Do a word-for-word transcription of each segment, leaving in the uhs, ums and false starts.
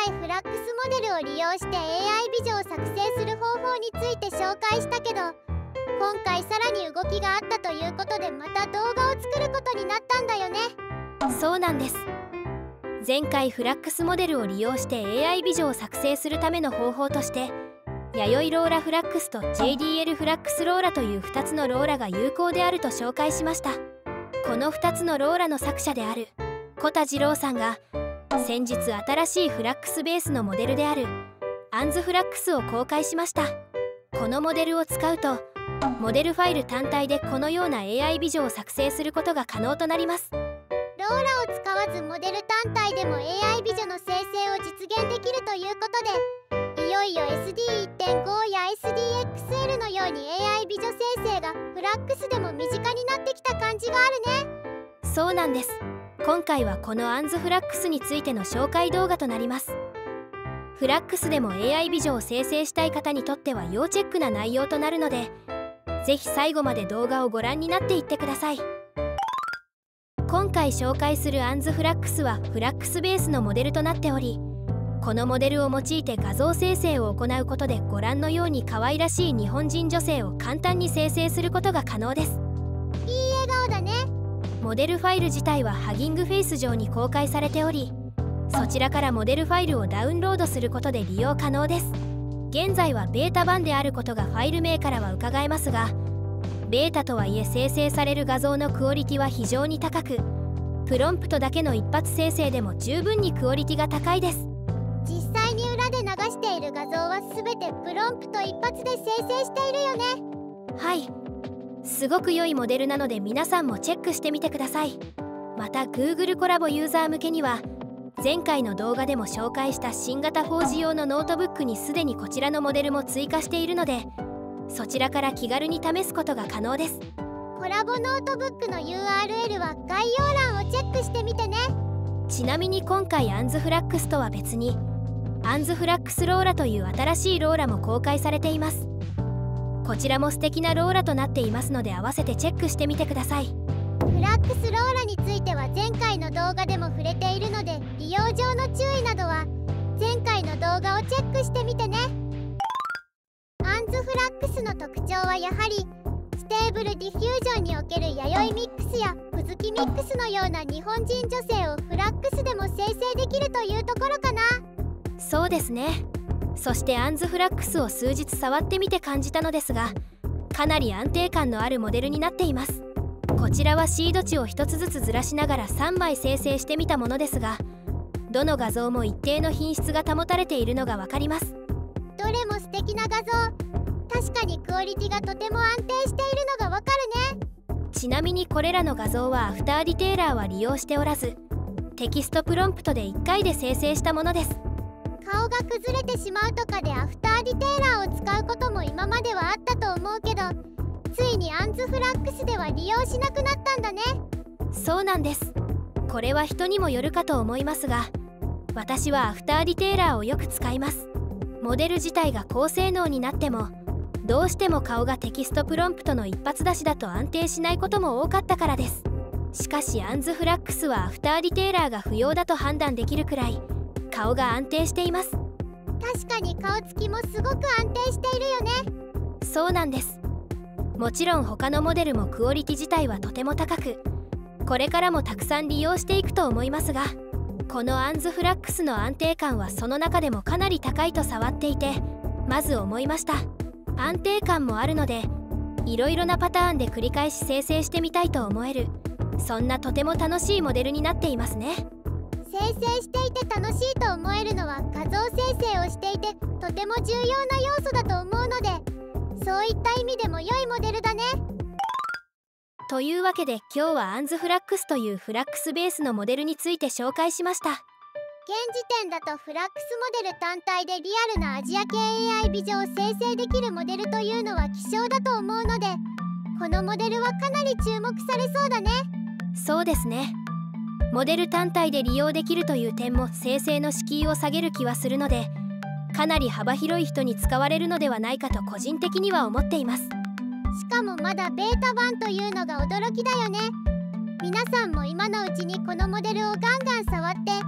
回フラックスモデルを利用して エーアイ 美女を作成する方法について紹介したけど、今回さらに動きがあったということでまた動画を作ることになったんだよね。 そうなんです。前回フラックスモデルを利用して エーアイ 美女を作成するための方法として、弥生ローラフラックスと ジェイディーエル フラックスローラというふたつのローラが有効であると紹介しました。このふたつのローラの作者である小田次郎さんが先日新しいフラックスベースのモデルであるアンズフラックスを公開しました。このモデルを使うとモデルファイル単体でこのような エーアイ 美女を作成することが可能となります。 ローラを使わずモデル単体でも エーアイ 美女の生成を実現できるということで、いよいよ エスディーいってんご や エスディーエックスエル のように エーアイ 美女生成がフラックスでも身近になってきた感じがあるね。 そうなんです。今回はこのアンズフラックスについての紹介動画となります。フラックスでも エーアイ 美女を生成したい方にとっては要チェックな内容となるので、ぜひ最後まで動画をご覧になっていってください。今回紹介するアンズフラックスはフラックスベースのモデルとなっており、このモデルを用いて画像生成を行うことでご覧のように可愛らしい日本人女性を簡単に生成することが可能です。 いい笑顔だね。 モデルファイル自体はハギングフェイス上に公開されており、そちらからモデルファイルをダウンロードすることで利用可能です。現在はベータ版であることがファイル名からは伺えますが、ベータとはいえ生成される画像のクオリティは非常に高く、プロンプトだけの一発生成でも十分にクオリティが高いです。 実際に裏で流している画像は全てプロンプト一発で生成しているよね。 はい、すごく良いモデルなので皆さんもチェックしてみてください。また Google コラボユーザー向けには前回の動画でも紹介した新型フォージ用のノートブックにすでにこちらのモデルも追加しているので、そちらから気軽に試すことが可能です。 コラボノートブックの ユーアールエル は概要欄をチェックしてみてね。 ちなみに今回アンズフラックスとは別にアンズフラックスローラという新しいローラも公開されています。こちらも素敵なローラとなっていますので合わせてチェックしてみてください。 フラックスローラについては前回の動画でも触れているので、利用上の注意などは前回の動画をチェックしてみてね。アンズフラックスの特徴はやはりステーブルディフュージョンにおける弥生ミックスやくずきミックスのような日本人女性をフラックスでも生成できるというところかな。 そうですね。そしてアンズフラックスを数日触ってみて感じたのですが、かなり安定感のあるモデルになっています。こちらはシード値をひとつずつずらしながらさんまい生成してみたものですが、どの画像も一定の品質が保たれているのが分かります。 どれも素敵な画像。確かにクオリティがとても安定しているのがわかるね。 ちなみにこれらの画像はアフターディテーラーは利用しておらず、テキストプロンプトでいっかいで生成したものです。 顔が崩れてしまうとかでアフターディテーラーを使うことも今まではあったと思うけど、ついにアンズフラックスでは利用しなくなったんだね。 そうなんです。これは人にもよるかと思いますが、私はアフターディテーラーをよく使います。モデル自体が高性能になってもどうしても顔がテキストプロンプトの一発出しだと安定しないことも多かったからです。しかしアンズフラックスはアフターディテーラーが不要だと判断できるくらい顔が安定しています。 確かに顔つきもすごく安定しているよね。 そうなんです。もちろん他のモデルもクオリティ自体はとても高く、これからもたくさん利用していくと思いますが、このアンズフラックスの安定感はその中でもかなり高いと触っていてまず思いました。安定感もあるのでいろいろなパターンで繰り返し生成してみたいと思える、そんなとても楽しいモデルになっていますね。 生成していて楽しいと思えるのは画像生成をしていてとても重要な要素だと思うので、そういった意味でも良いモデルだね。 というわけで今日はアンズフラックスというフラックスベースのモデルについて紹介しました。 現時点だとフラックスモデル単体でリアルなアジア系 エーアイ 美女を生成できるモデルというのは希少だと思うので、このモデルはかなり注目されそうだね。 そうですね。モデル単体で利用できるという点も生成の敷居を下げる気はするので、かなり幅広い人に使われるのではないかと個人的には思っています。 しかもまだベータ版というのが驚きだよね。皆さんも今のうちにこのモデルをガンガン触って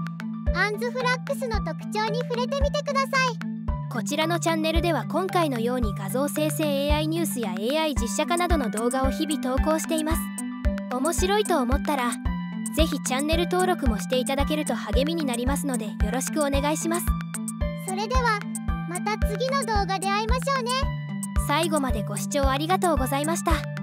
アンズフラックスの特徴に触れてみてください。 こちらのチャンネルでは今回のように画像生成 エーアイ ニュースや エーアイ 実写化などの動画を日々投稿しています。面白いと思ったらぜひチャンネル登録もしていただけると励みになりますのでよろしくお願いします。 それではまた次の動画で会いましょうね。 最後までご視聴ありがとうございました。